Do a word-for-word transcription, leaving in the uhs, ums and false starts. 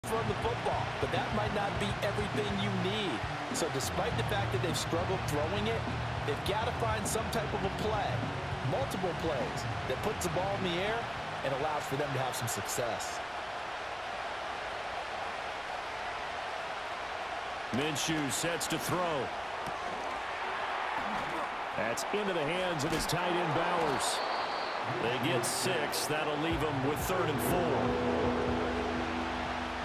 run the football, but that might not be everything you need. So despite the fact that they've struggled throwing it, they've got to find some type of a play, multiple plays, that puts the ball in the air and allows for them to have some success. Minshew sets to throw. That's into the hands of his tight end Bowers. They get six. That'll leave them with third and four.